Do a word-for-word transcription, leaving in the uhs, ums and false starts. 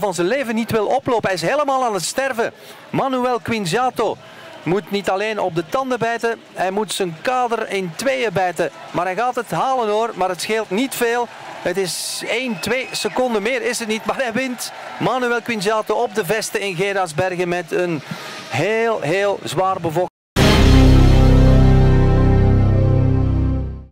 van zijn leven niet wil oplopen. Hij is helemaal aan het sterven. Manuel Quinziato moet niet alleen op de tanden bijten, hij moet zijn kader in tweeën bijten. Maar hij gaat het halen hoor, maar het scheelt niet veel. Het is één, twee seconden meer is het niet, maar hij wint. Manuel Quinziato op de vesten in Gerardsbergen met een heel, heel zwaar bevochten.